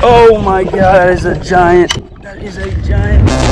Oh my God, that is a giant. That is a giant.